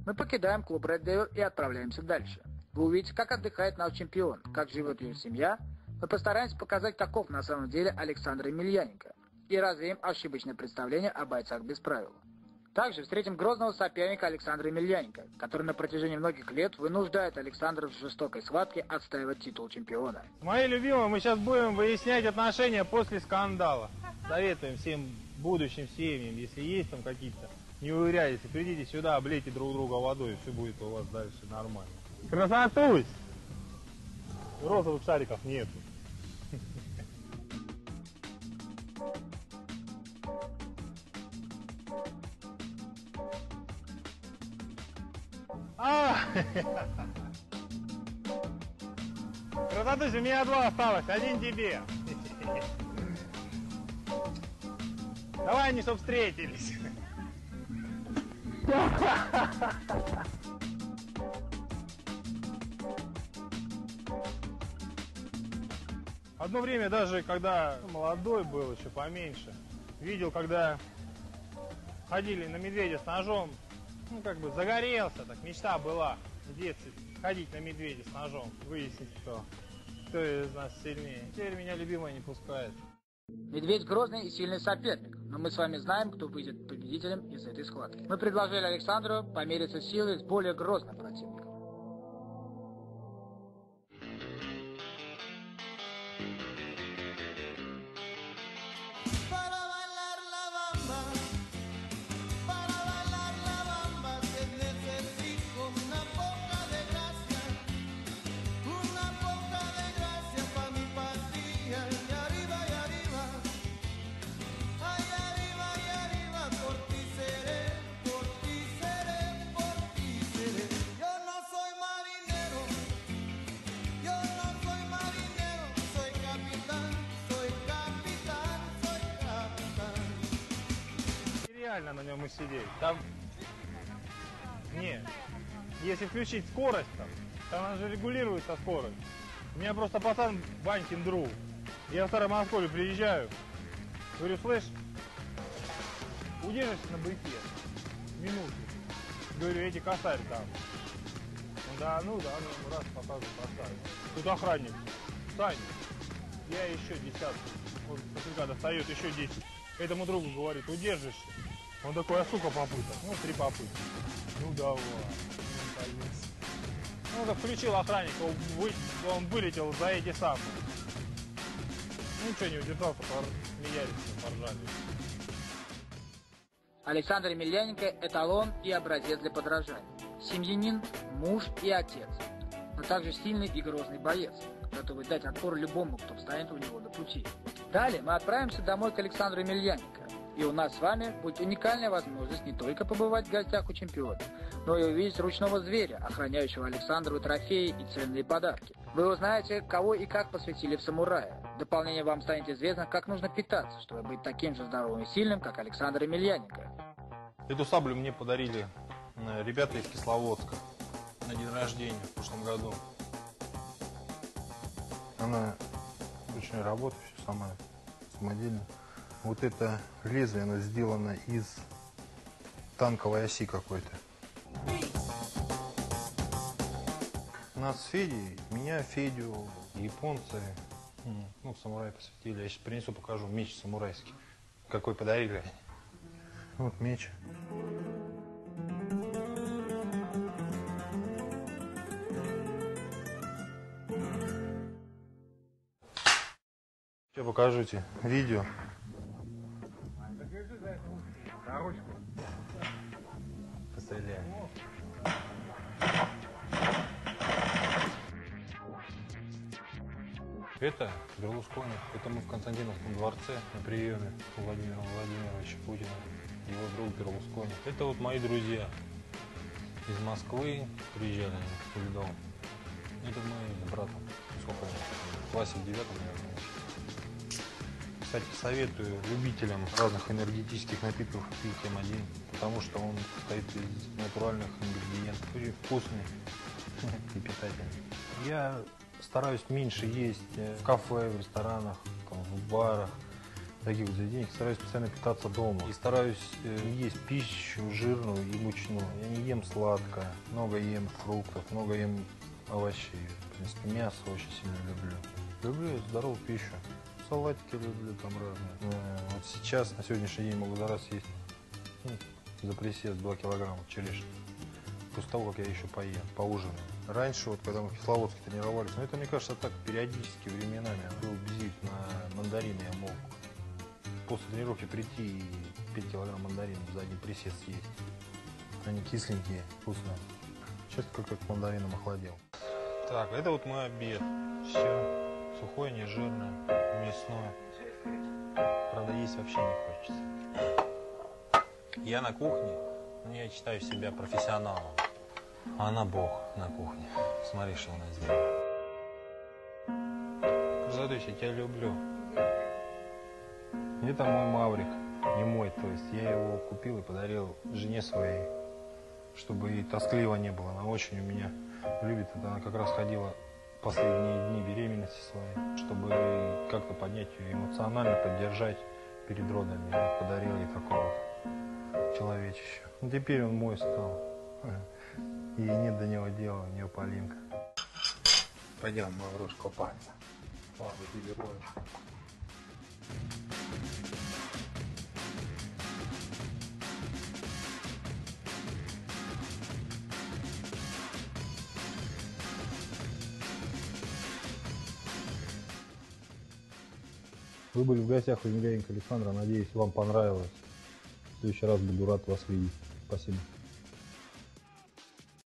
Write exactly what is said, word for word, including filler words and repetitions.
Мы покидаем клуб Red Devil и отправляемся дальше. Вы увидите, как отдыхает наш чемпион, как живет ее семья. Мы постараемся показать, каков на самом деле Александр Емельяненко, и развеем ошибочное представление о бойцах без правил. Также встретим грозного соперника Александра Емельяненко, который на протяжении многих лет вынуждает Александра в жестокой схватке отстаивать титул чемпиона. Мои любимые, мы сейчас будем выяснять отношения после скандала. Советуем всем будущим семьям, если есть там какие-то, не уверяйтесь, придите сюда, облейте друг друга водой, и все будет у вас дальше нормально. Красотусь! Розовых шариков нету. А! Красотусь, у меня два осталось, один тебе. Давай они, чтоб встретились. Одно время, даже когда молодой был, еще поменьше, видел, когда ходили на медведя с ножом, ну как бы загорелся, так мечта была в детстве ходить на медведя с ножом, выяснить, кто, кто из нас сильнее. Теперь меня любимая не пускает. Медведь грозный и сильный соперник, но мы с вами знаем, кто выйдет победителем из этой схватки. Мы предложили Александру помериться силой с более грозным противником. Реально на нем и сидеть. Там не, если включить скорость, там, там она же регулируется скорость. У меня просто пацан Ванькин друг. Я в Старомосковье приезжаю, говорю, слышь, удержишься на быке минуту. Говорю, эти косарь там. Он, да, ну да, ну раз показываю косарь. Тут охранник. Сань, я еще десятку. Он кошелька достает, еще десять. Этому другу говорит, удержишься. Он такой, а сколько попыток? Ну, три попытки. Ну, давай. Ну, так включил охранника, он, вы, он вылетел за эти самые. Ну, ничего, не удержался, смеялись, поржали. Александр Емельяненко – эталон и образец для подражания. Семьянин, муж и отец. Но также сильный и грозный боец, готовый дать отпор любому, кто встанет у него на пути. Далее мы отправимся домой к Александру Емельяненко. И у нас с вами будет уникальная возможность не только побывать в гостях у чемпиона, но и увидеть ручного зверя, охраняющего Александру трофеи и ценные подарки. Вы узнаете, кого и как посвятили в самурая. В дополнение вам станет известно, как нужно питаться, чтобы быть таким же здоровым и сильным, как Александр Емельяненко. Эту саблю мне подарили ребята из Кисловодска на день рождения в прошлом году. Она очень работает, все сама, самодельно. Вот это лезвие, оно сделано из танковой оси какой-то. Нас с Федей, меня, Федю, японцы, ну, самурай посвятили. Я сейчас принесу, покажу меч самурайский. Какой подарили. Вот меч. Сейчас покажу тебе видео. На ручку. Постреляем. Это Берлускони. Это мы в Константиновском дворце на приеме у Владимира Владимировича Путина. Его друг Берлускони. Это вот мои друзья из Москвы. Приезжали они в дом. Это мы с братом. Сколько они? В классе в девятом, наверное. Кстати, советую любителям разных энергетических напитков пить эм один, потому что он состоит из натуральных ингредиентов, очень вкусный и питательный. Я стараюсь меньше есть в кафе, в ресторанах, там, в барах. таких вот заведениях, стараюсь постоянно питаться дома. И стараюсь э, не есть пищу жирную и мучную. Я не ем сладкое, много ем фруктов, много ем овощей. В принципе, мясо очень сильно люблю. Люблю здоровую пищу. Салатики люблю там разные. Э, вот сейчас, на сегодняшний день, могу за раз съесть, ну, за присест два килограмма черешни. После того, как я еще поем, поужинаю. Раньше, вот, когда мы в Кисловодске тренировались, ну это, мне кажется, так периодически, временами, был бзик на мандарины, я мог после тренировки прийти и пять килограмм мандаринов за один присест съесть. Они кисленькие, вкусные. Сейчас как к мандаринам охладел. Так, это вот мой обед. Все. Сухое, нежирное, мясное. Правда, есть вообще не хочется. Я на кухне, но я считаю себя профессионалом. А она бог на кухне. Смотри, что она сделала. Красотусь, я тебя люблю. Это мой маврик. Не мой, то есть я его купил и подарил жене своей, чтобы ей тоскливо не было. Она очень у меня любит. Это она как раз ходила последние дни беременности своей, чтобы как-то поднять ее эмоционально, поддержать перед родами. Я подарил ей такого человечища. Ну, теперь он мой стал. И нет до него дела, у нее Полинка. Пойдем, Мавруш, купаться. Ладно, тебе ролочку. Вы были в гостях у Емельяненко Александра. Надеюсь, вам понравилось. В следующий раз буду рад вас видеть. Спасибо.